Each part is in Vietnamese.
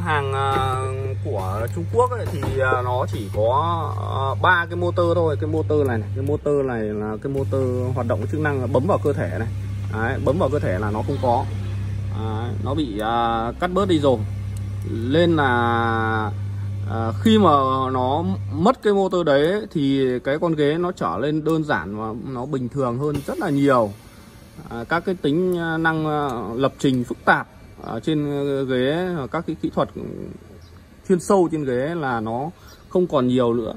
hàng của Trung Quốc ấy, thì nó chỉ có 3 cái motor thôi. Cái motor này là cái motor hoạt động chức năng bấm vào cơ thể này. Đấy, bấm vào cơ thể là nó không có. Đấy, nó bị cắt bớt đi rồi. Nên là khi mà nó mất cái motor đấy thì cái con ghế nó trở lên đơn giản và nó bình thường hơn rất là nhiều. Các cái tính năng lập trình phức tạp ở trên ghế, các cái kỹ thuật chuyên sâu trên ghế là nó không còn nhiều nữa.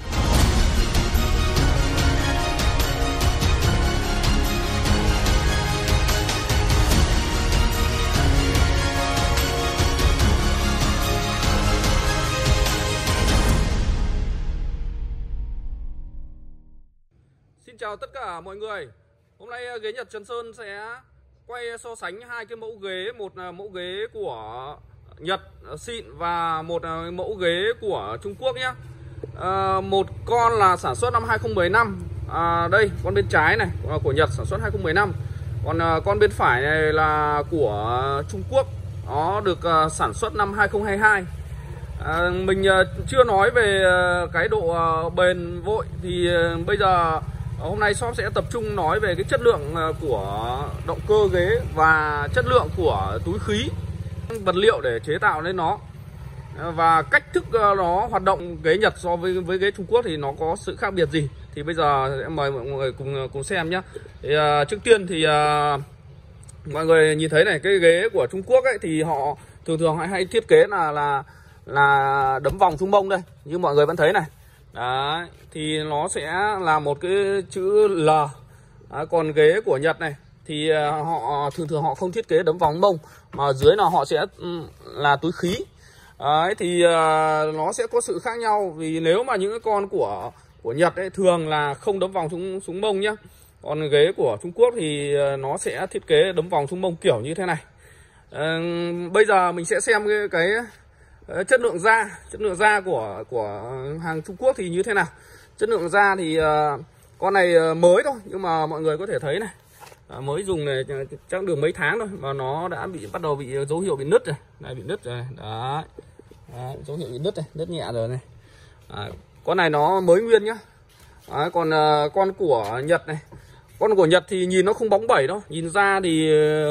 Xin chào tất cả mọi người. Hôm nay ghế Nhật Trần Sơn sẽ quay so sánh hai cái mẫu ghế, một mẫu ghế của Nhật xịn và một mẫu ghế của Trung Quốc nhé. Một con là sản xuất năm 2015, đây con bên trái này của Nhật sản xuất 2015, còn con bên phải này là của Trung Quốc, nó được sản xuất năm 2022. Mình chưa nói về cái độ bền vội thì bây giờ hôm nay shop sẽ tập trung nói về cái chất lượng của động cơ ghế và chất lượng của túi khí, vật liệu để chế tạo nên nó, và cách thức nó hoạt động. Ghế Nhật so với ghế Trung Quốc thì nó có sự khác biệt gì, thì bây giờ em mời mọi người cùng xem nhé. Thì trước tiên thì mọi người nhìn thấy này, cái ghế của Trung Quốc ấy thì họ thường hay thiết kế là đấm vòng trung mông đây, như mọi người vẫn thấy này. Đấy, thì nó sẽ là một cái chữ L. Đấy, còn ghế của Nhật này thì họ thường họ không thiết kế đấm vòng mông, mà dưới là họ sẽ là túi khí. Đấy, thì nó sẽ có sự khác nhau, vì nếu mà những cái con của Nhật ấy thường là không đấm vòng xuống mông nhá. Còn ghế của Trung Quốc thì nó sẽ thiết kế đấm vòng xuống mông kiểu như thế này. Bây giờ mình sẽ xem cái chất lượng da của hàng Trung Quốc thì như thế nào. Chất lượng da thì con này mới thôi, nhưng mà mọi người có thể thấy này, mới dùng này chắc được mấy tháng thôi mà nó đã bắt đầu bị dấu hiệu bị nứt rồi. Này, bị nứt rồi. Đấy. Đấy, dấu hiệu bị nứt này, nứt nhẹ rồi này. Đấy, con này nó mới nguyên nhá. Đấy, còn con của Nhật này, con của Nhật thì nhìn nó không bóng bẩy đâu, nhìn ra thì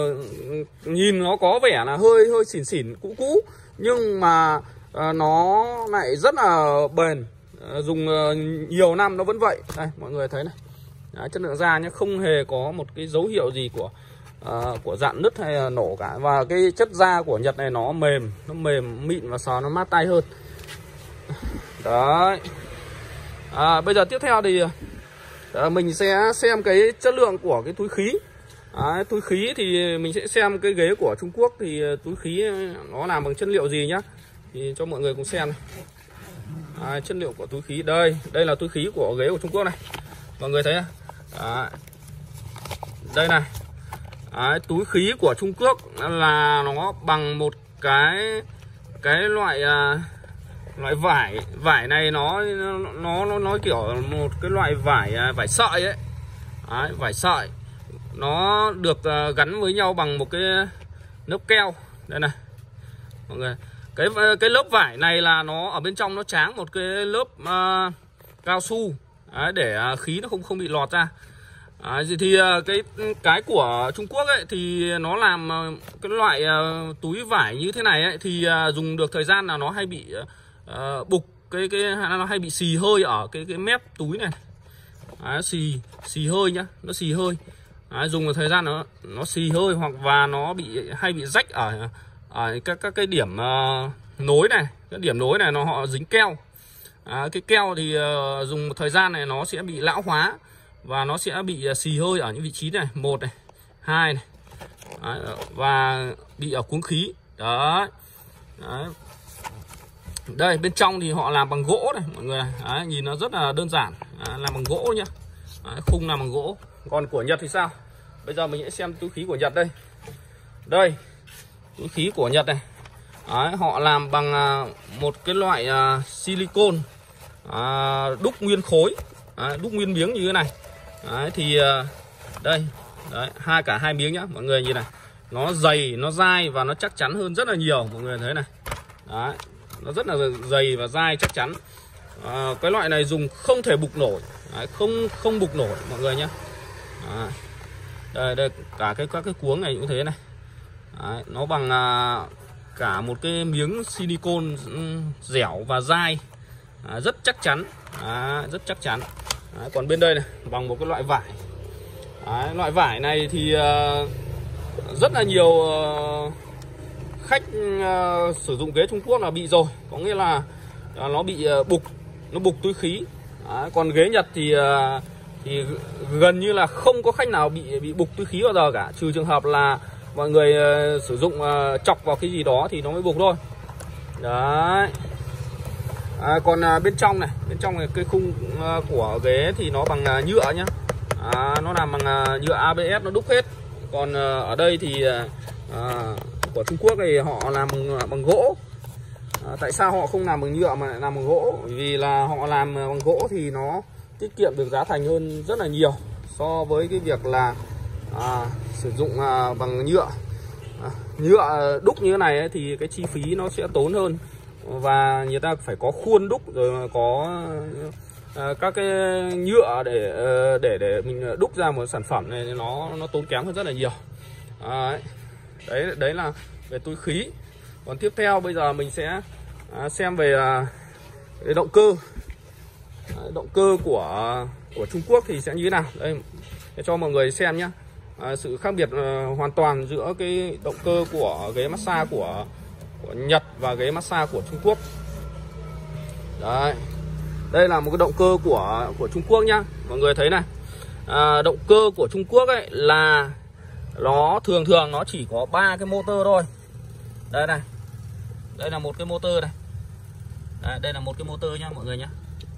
nhìn nó có vẻ là hơi xỉn cũ, nhưng mà nó lại rất là bền, dùng nhiều năm nó vẫn vậy. Đây mọi người thấy này. Đấy, chất lượng da nhé, không hề có một cái dấu hiệu gì của dạn nứt hay là nổ cả. Và cái chất da của Nhật này nó mềm mịn và sờ nó mát tay hơn. Đấy. Bây giờ tiếp theo thì mình sẽ xem cái chất lượng của cái túi khí. Đấy, túi khí thì mình sẽ xem cái ghế của Trung Quốc thì túi khí nó làm bằng chất liệu gì nhá, thì cho mọi người cùng xem này. Chất liệu của túi khí đây là túi khí của ghế của Trung Quốc này, mọi người thấy không? Đây này. Đấy, túi khí của Trung Quốc là nó bằng một cái loại vải này, nó kiểu một cái loại vải sợi ấy. Đấy, vải sợi nó được gắn với nhau bằng một cái lớp keo đây này mọi người. Cái lớp vải này là nó ở bên trong nó tráng một cái lớp cao su. Đấy, để khí nó không bị lọt ra. Thì cái của Trung Quốc ấy thì nó làm cái loại túi vải như thế này ấy, thì dùng được thời gian là nó hay bị bục, nó hay bị xì hơi ở cái mép túi này. Đấy, xì hơi nhá, nó xì hơi. Đấy, dùng một thời gian nó xì hơi, và nó hay bị rách ở các cái điểm nối này, cái điểm nối này họ dính keo. Cái keo thì dùng một thời gian này nó sẽ bị lão hóa và nó sẽ bị xì hơi ở những vị trí này, 1 này, 2 này. Đấy, và bị ở cuống khí. Đấy. Đấy. Đây bên trong thì họ làm bằng gỗ này mọi người. Đấy, nhìn nó rất là đơn giản. Làm bằng gỗ nhá. Đấy, khung làm bằng gỗ. Còn của Nhật thì sao? Bây giờ mình sẽ xem túi khí của Nhật đây. Đây, túi khí của Nhật này. Đấy, họ làm bằng một cái loại silicon đúc nguyên khối, đúc nguyên miếng như thế này. Đấy, thì đây, đấy, cả hai miếng nhá, mọi người nhìn này. Nó dày, nó dai và nó chắc chắn hơn rất là nhiều, mọi người thấy này. Đấy, nó rất là dày và dai chắc chắn. Cái loại này dùng không thể bục nổi. Đấy, không bục nổi mọi người nhé. Đây cả các cái cuống này cũng thế này. Đấy, nó bằng cả một cái miếng silicon dẻo và dai, rất chắc chắn. Rất chắc chắn. Đấy, còn bên đây này bằng một cái loại vải. Đấy, loại vải này thì rất là nhiều khách sử dụng ghế Trung Quốc là bị rồi, có nghĩa là nó bị bục túi khí. Đấy, còn ghế Nhật thì gần như là không có khách nào bị bục túi khí bao giờ cả, trừ trường hợp là mọi người sử dụng chọc vào cái gì đó thì nó mới bục thôi. Đấy. Còn bên trong này cái khung của ghế thì nó bằng nhựa nhá. Nó làm bằng nhựa ABS, nó đúc hết. Còn ở đây thì của Trung Quốc thì họ làm bằng gỗ. Tại sao họ không làm bằng nhựa mà lại làm bằng gỗ? Vì là họ làm bằng gỗ thì nó tiết kiệm được giá thành hơn rất là nhiều so với cái việc là sử dụng bằng nhựa. Nhựa đúc như thế này ấy, thì cái chi phí nó sẽ tốn hơn, và người ta phải có khuôn đúc, rồi có các cái nhựa để mình đúc ra một sản phẩm này, nó tốn kém hơn rất là nhiều. Đấy là về túi khí. Còn tiếp theo bây giờ mình sẽ xem về cái động cơ. Động cơ của Trung Quốc thì sẽ như thế nào. Đây để cho mọi người xem nhé. Sự khác biệt hoàn toàn giữa cái động cơ của ghế massage của Nhật và ghế massage của Trung Quốc. Đấy, đây là một cái động cơ của Trung Quốc nhá. Mọi người thấy này, động cơ của Trung Quốc ấy là nó thường nó chỉ có 3 cái motor thôi. Đây này, đây là một cái motor này. Đây là một cái motor nhá mọi người nhá.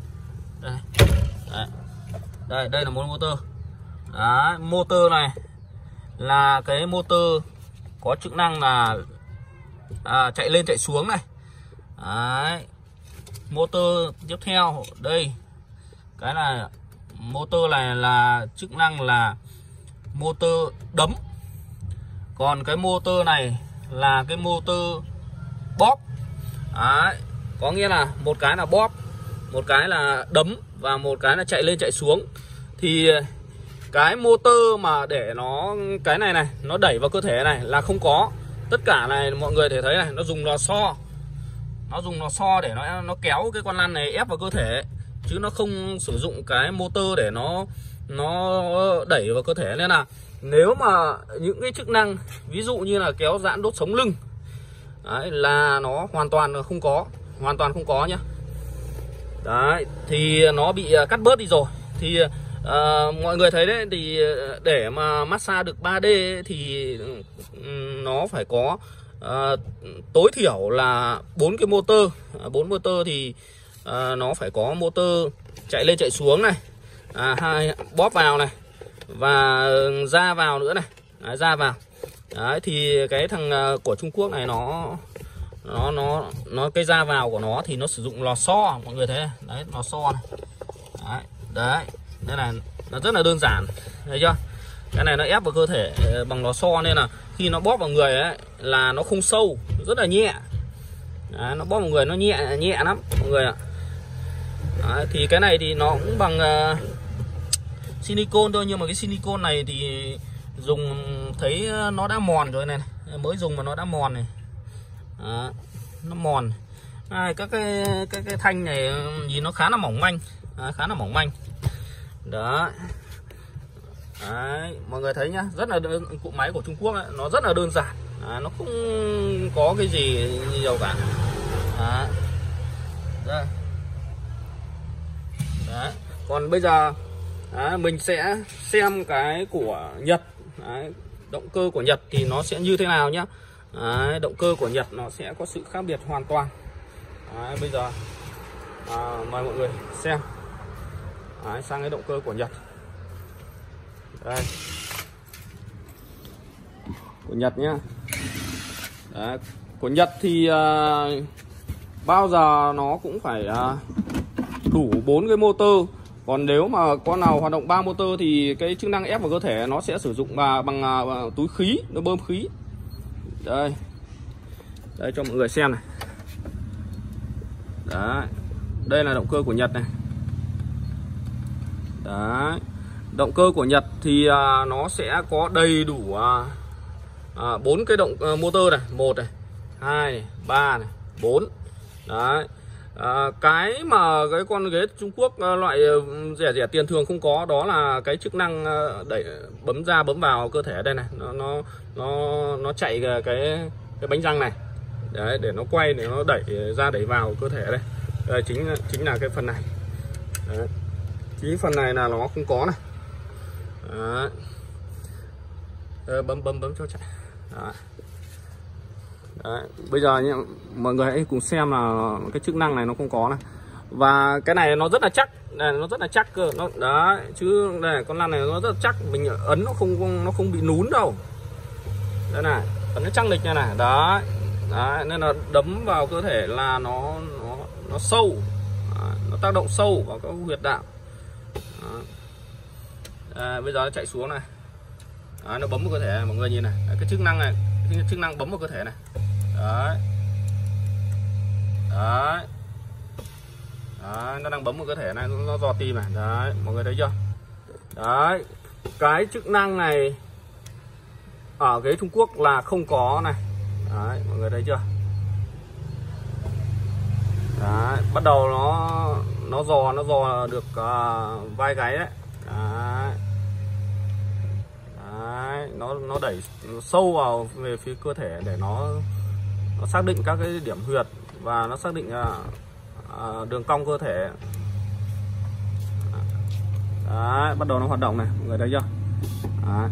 Đây là một motor. Đấy, motor này là cái motor có chức năng là chạy lên chạy xuống này. Đấy. Motor tiếp theo đây, cái là motor này là chức năng là motor đấm. Còn cái motor này là cái motor bóp. Đấy. Có nghĩa là một cái là bóp, một cái là đấm và một cái là chạy lên chạy xuống. Thì cái motor mà để cái này nó đẩy vào cơ thể này là không có. Tất cả này mọi người thể thấy này, nó dùng lò xo. Nó dùng lò xo để nó kéo cái con lăn này ép vào cơ thể, chứ nó không sử dụng cái motor để nó đẩy vào cơ thể. Nên là nếu mà những cái chức năng ví dụ như là kéo giãn đốt sống lưng đấy, là nó hoàn toàn không có nhá. Đấy, thì nó bị cắt bớt đi rồi. Thì mọi người thấy đấy, thì để mà massage được 3D ấy, thì nó phải có tối thiểu là 4 cái motor. 4 motor thì nó phải có motor chạy lên chạy xuống này, 2 bóp vào này, và ra vào nữa này. Đấy, ra vào. Đấy, thì cái thằng của Trung Quốc này nó cái ra vào của nó thì nó sử dụng lò xo, mọi người thấy này. Đấy, lò xo này. Đấy, nên là nó rất là đơn giản, thấy chưa? Cái này nó ép vào cơ thể bằng lò xo, nên là khi nó bóp vào người ấy là nó không sâu, rất là nhẹ. Đấy, nó bóp vào người nó nhẹ lắm mọi người ạ. Đấy, thì cái này thì nó cũng bằng silicon thôi, nhưng mà cái silicon này thì dùng thấy nó đã mòn rồi này, mới dùng mà nó đã mòn này. Đó, nó mòn. Các cái thanh này nhìn nó khá là mỏng manh. Khá là mỏng manh. Đó. Đấy, mọi người thấy nhá, rất là cụm máy của Trung Quốc ấy, nó rất là đơn giản. Nó không có cái gì nhiều cả. Đây. Đấy. Còn bây giờ mình sẽ xem cái của Nhật. Đấy, động cơ của Nhật thì nó sẽ như thế nào nhá. Đấy, động cơ của Nhật nó sẽ có sự khác biệt hoàn toàn. Đấy, bây giờ mời mọi người xem. Đấy, sang cái động cơ của Nhật. Đây, của Nhật nhá. Đấy, của Nhật thì bao giờ nó cũng phải đủ 4 cái motor. Còn nếu mà con nào hoạt động 3 motor thì cái chức năng ép vào cơ thể nó sẽ sử dụng bằng túi khí, nó bơm khí. Đây, đây cho mọi người xem này. Đấy, đây là động cơ của Nhật này. Đấy, động cơ của Nhật thì nó sẽ có đầy đủ 4 cái động motor này, 1 này, 2 này, 3 này, 4. Đấy. Cái mà cái con ghế Trung Quốc loại rẻ tiền thường không có, đó là cái chức năng đẩy bấm ra bấm vào cơ thể đây này, nó chạy cái bánh răng này. Đấy, để nó quay, để nó đẩy ra đẩy vào cơ thể đây. Đây chính là cái phần này. Đấy. Chính phần này là nó không có này. Đấy. Bấm cho chạy. Đấy. Đấy. Bây giờ nhá, mọi người hãy cùng xem là cái chức năng này nó không có này. Và cái này nó rất là chắc, này nó rất là chắc cơ. Nó đấy, chứ này con lăn này nó rất là chắc, mình ấn nó không bị nún đâu. Đây này, ấn nó chắc lịch này này. Đấy. Đấy, nên là đấm vào cơ thể là nó sâu. Đấy, nó tác động sâu vào các huyệt đạo. Bây giờ nó chạy xuống này. Đấy, nó bấm vào cơ thể này, mọi người nhìn này. Đấy, cái chức năng này, chức năng bấm vào cơ thể này. Đấy. Đấy. Đấy, nó đang bấm vào cơ thể này, nó dò tim này. Đấy, mọi người thấy chưa? Đấy, cái chức năng này ở ghế Trung Quốc là không có này. Đấy, mọi người thấy chưa? Đấy, bắt đầu nó dò được vai gáy đấy. Đấy. Đấy, nó đẩy sâu vào về phía cơ thể để nó xác định các cái điểm huyệt và nó xác định đường cong cơ thể. Đấy, bắt đầu nó hoạt động này, mọi người thấy chưa? Đấy.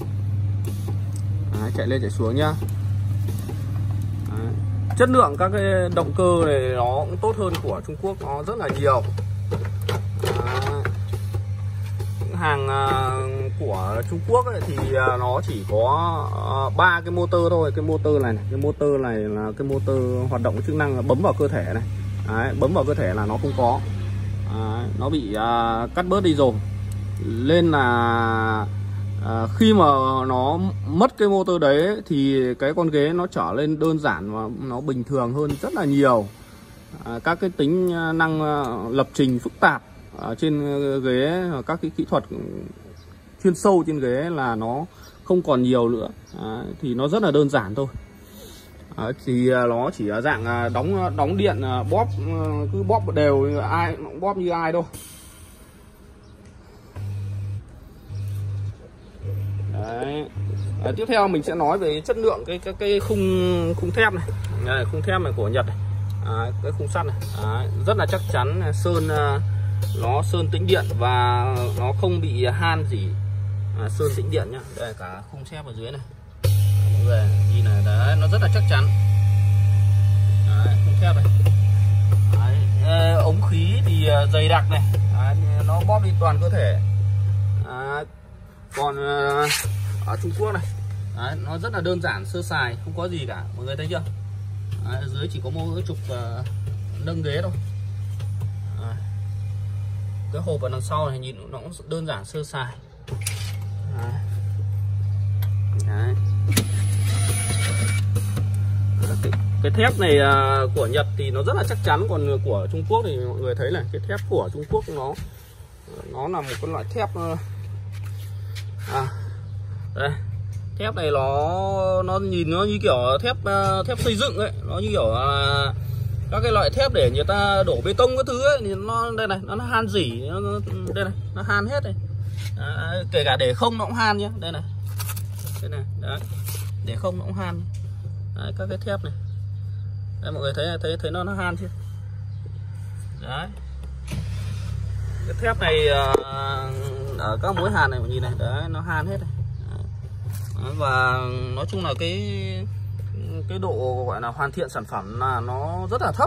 Đấy, chạy lên chạy xuống nhá. Đấy. Chất lượng các cái động cơ này nó cũng tốt hơn của Trung Quốc nó rất là nhiều. Đấy. Những hàng của Trung Quốc ấy, thì nó chỉ có 3 cái motor thôi. Cái motor này là cái motor hoạt động chức năng bấm vào cơ thể này. Đấy, bấm vào cơ thể là nó không có. Đấy, nó bị cắt bớt đi rồi. Nên là khi mà nó mất cái motor đấy thì cái con ghế nó trở lên đơn giản và nó bình thường hơn rất là nhiều. Các cái tính năng lập trình phức tạp ở trên ghế, các cái kỹ thuật chuyên sâu trên ghế là nó không còn nhiều nữa. Thì nó rất là đơn giản thôi. Thì nó chỉ là dạng đóng điện, bóp cứ bóp đều, ai cũng bóp như ai thôi. Đấy. Tiếp theo mình sẽ nói về chất lượng cái khung thép này. Đây, khung thép này của Nhật này. Cái khung sắt này. Rất là chắc chắn, nó sơn tĩnh điện và nó không bị han gì. Sơn tĩnh điện nhá. Đây cả khung thép ở dưới này. Mọi người nhìn này, đấy, nó rất là chắc chắn. Đấy, khung thép này. Đấy, ống khí thì dày đặc này. Đấy, nó bóp đi toàn cơ thể. Đấy. Còn ở Trung Quốc này, đấy, nó rất là đơn giản, sơ sài, không có gì cả, mọi người thấy chưa? Đấy, ở dưới chỉ có mỗi trục nâng ghế thôi. Đấy. Cái hộp ở đằng sau này nhìn nó cũng đơn giản, sơ sài. Đấy. Đấy. Cái thép này của Nhật thì nó rất là chắc chắn, còn của Trung Quốc thì mọi người thấy này, cái thép của Trung Quốc nó là một cái loại thép đây, thép này nó nhìn nó như kiểu thép xây dựng ấy, nó như kiểu các cái loại thép để người ta đổ bê tông cái thứ ấy, thì nó đây này, nó han rỉ, đây này, nó han hết này. Kể cả để không nó cũng han nhé, đây này, đấy, để không nó cũng han. Đấy, các cái thép này, đây, mọi người thấy nó han chưa? Đấy, cái thép này ở các mối hàn này nhìn này, đấy, nó han hết này. Đấy, và nói chung là cái độ gọi là hoàn thiện sản phẩm là nó rất là thấp,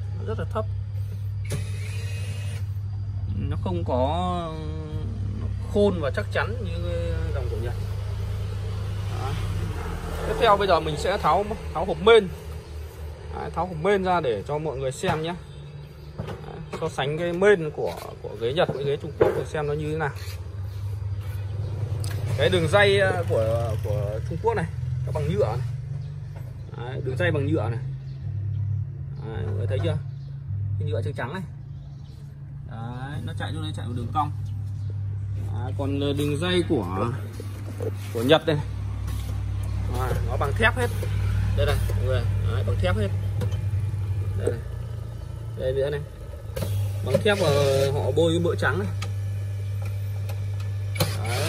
nó không có khôn và chắc chắn như dòng của Nhật. Đó. Tiếp theo bây giờ mình sẽ tháo hộp main. Đấy, tháo hộp main ra để cho mọi người xem nhé. Đấy, so sánh cái main của ghế Nhật với ghế Trung Quốc để xem nó như thế nào. Cái đường ray của Trung Quốc này, nó bằng nhựa này. Đấy, đường ray bằng nhựa này. Đấy, mọi người thấy chưa? cái nhựa trắng này. Đấy, nó chạy luôn, chạy một đường cong. Đấy, còn đường dây của Nhật đây, nó bằng thép hết. Đây này mọi người, đấy, bằng thép hết. Đây này, đây nữa này, bằng thép và họ bôi cái mỡ trắng này. Đấy.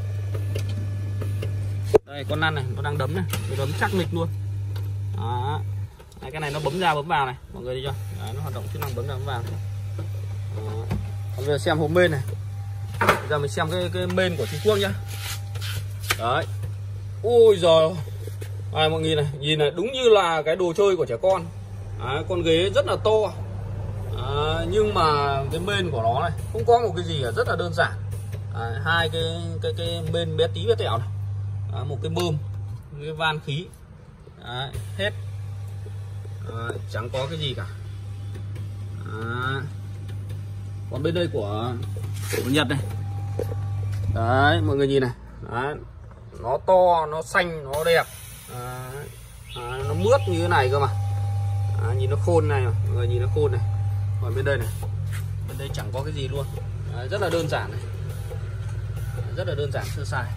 Đây con lăn này, nó đang đấm này, nó đấm chắc mịch luôn. Đó. Đấy, cái này nó bấm ra bấm vào này, mọi người đi cho. Đấy, nó hoạt động chức năng bấm ra bấm vào. Còn bây giờ xem hộp main này. Bây giờ mình xem cái main của Trung Quốc nhá. Đấy. Ôi giời. Mọi người này, nhìn này, đúng như là cái đồ chơi của trẻ con. Đấy, con ghế rất là to. Nhưng mà cái main của nó này không có một cái gì cả, rất là đơn giản. Hai cái main bé tí bé tẹo này. Một cái bơm, cái van khí. Đấy, hết. Chẳng có cái gì cả. Còn bên đây của Nhật này. Đấy, mọi người nhìn này. Đấy, nó to, nó xanh, nó đẹp. Nó mướt như thế này cơ mà. Nhìn nó khôn này, mọi người nhìn nó khôn này. Còn bên đây này, bên đây chẳng có cái gì luôn. Rất là đơn giản này, rất là đơn giản sơ sài.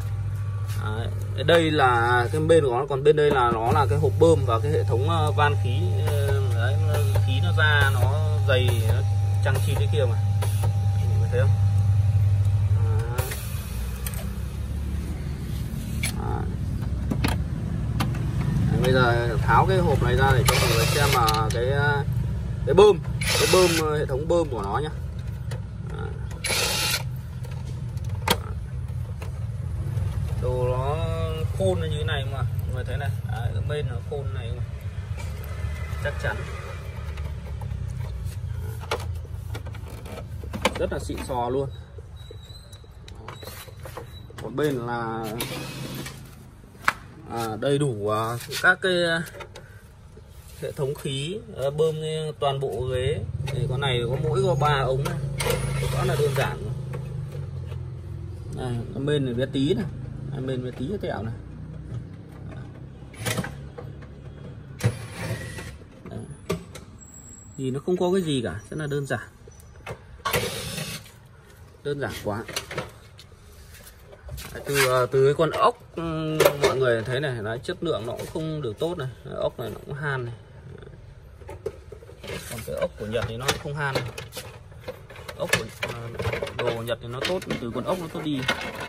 Đây là cái bên của nó, còn bên đây là nó là cái hộp bơm và cái hệ thống van khí. Đấy, khí nó ra nó dày, nó chằng chịt thế kia mà, thấy không? Bây giờ tháo cái hộp này ra để cho mọi người xem mà cái bơm hệ thống bơm của nó nhá. Đồ nó khôn như thế này mà mọi người thấy này. Đấy, cái bên nó khôn này mà. Chắc chắn rất là xịn sò luôn. Một bên là đầy đủ các cái hệ thống khí bơm toàn bộ ghế. Thì con này có mỗi có 3 ống này, quá là đơn giản. Này, con bên này bé tí này, bên bé tí cái tẹo này. Đấy. Thì nó không có cái gì cả, rất là đơn giản. Đơn giản quá. Từ cái con ốc mọi người thấy này, đấy, chất lượng nó cũng không được tốt này. Ốc này nó cũng han này. Còn cái ốc của Nhật thì nó không han này. Ốc của đồ Nhật thì nó tốt, từ con ốc nó tốt đi.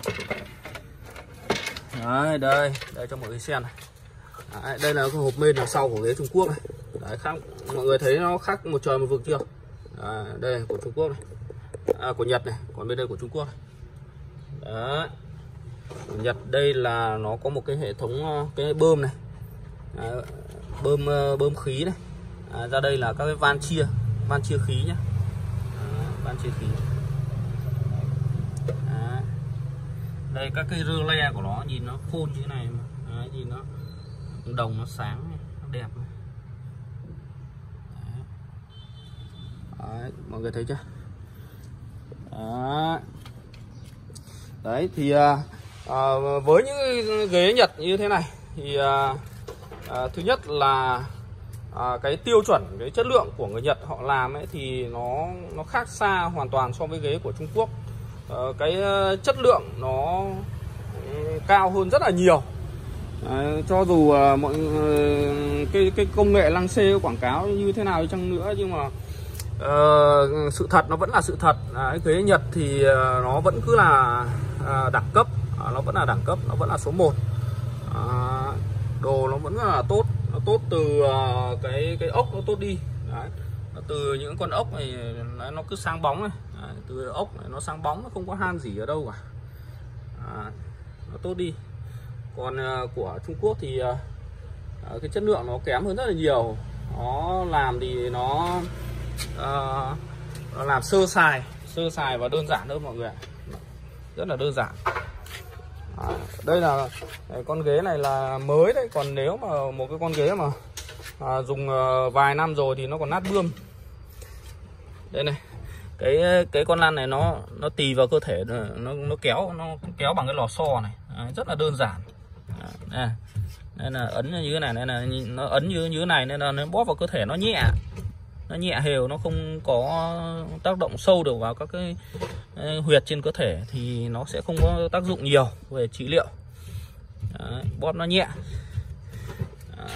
Đấy, đây cho mọi người xem này. Đấy, đây là cái hộp main đằng sau của ghế Trung Quốc này. Đấy, khác, mọi người thấy nó khác một trời một vực chưa? Đây của Trung Quốc này, của Nhật này, còn bên đây của Trung Quốc này. Đấy. Của Nhật đây là nó có một cái hệ thống cái bơm này. Đấy, bơm khí này. Ra đây là các cái van chia khí nhá. Van chia khí. Đây các cái rơ le của nó nhìn nó khôn như thế này mà. Đấy, nhìn nó đồng nó sáng này, nó đẹp này. Đấy, mọi người thấy chưa? Đấy thì với những ghế Nhật như thế này thì thứ nhất là cái tiêu chuẩn, cái chất lượng của người Nhật họ làm ấy thì nó khác xa hoàn toàn so với ghế của Trung Quốc. Cái chất lượng nó cao hơn rất là nhiều. Cho dù mọi cái công nghệ lăng xê quảng cáo như thế nào đi chăng nữa, nhưng mà sự thật nó vẫn là sự thật. Ghế Nhật thì nó vẫn cứ là đẳng cấp, nó vẫn là đẳng cấp, nó vẫn là số 1. Đồ nó vẫn là tốt, nó tốt từ cái ốc nó tốt đi. Đấy. Từ những con ốc này nó cứ sáng bóng này. Đấy. Từ ốc này nó sáng bóng, nó không có han gì ở đâu cả. Nó tốt đi. Còn của Trung Quốc thì cái chất lượng nó kém hơn rất là nhiều. Nó làm thì nó làm sơ sài và đơn giản hơn mọi người ạ. Rất là đơn giản. Đây là con ghế này là mới đấy, còn nếu mà một cái con ghế mà dùng vài năm rồi thì nó còn nát bươm. Đây này, cái con lăn này nó tì vào cơ thể, nó kéo bằng cái lò xo này. Rất là đơn giản. Đây là ấn như thế này, nên là nó ấn như thế này nên là nó bóp vào cơ thể nó nhẹ. nó nhẹ hều, nó không có tác động sâu được vào các cái huyệt trên cơ thể thì nó sẽ không có tác dụng nhiều về trị liệu. Đấy, bóp nó nhẹ. Đấy.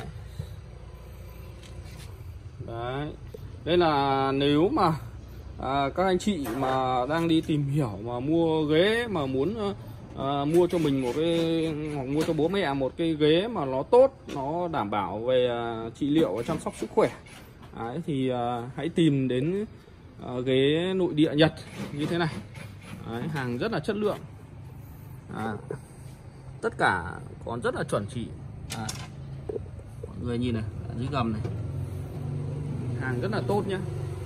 Đấy. Đây là nếu mà các anh chị mà đang đi tìm hiểu mà mua ghế mà muốn mua cho mình một cái, hoặc mua cho bố mẹ một cái ghế mà nó tốt, nó đảm bảo về trị liệu và chăm sóc sức khỏe. Đấy, thì hãy tìm đến ghế nội địa Nhật như thế này. Đấy, hàng rất là chất lượng. Tất cả còn rất là chuẩn chỉ. Mọi người nhìn này, dưới gầm này, hàng rất là tốt nhá.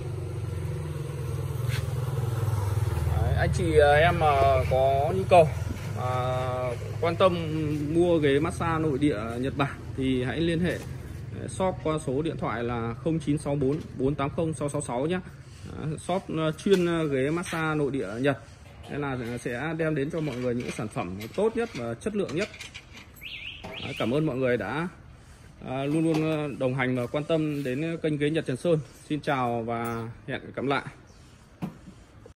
Đấy, anh chị em mà có nhu cầu quan tâm mua ghế massage nội địa Nhật Bản thì hãy liên hệ shop qua số điện thoại là 0964 480 666 nhé. Shop chuyên ghế massage nội địa Nhật, nên là sẽ đem đến cho mọi người những sản phẩm tốt nhất và chất lượng nhất. Cảm ơn mọi người đã luôn luôn đồng hành và quan tâm đến kênh ghế Nhật Trần Sơn. Xin chào và hẹn gặp lại.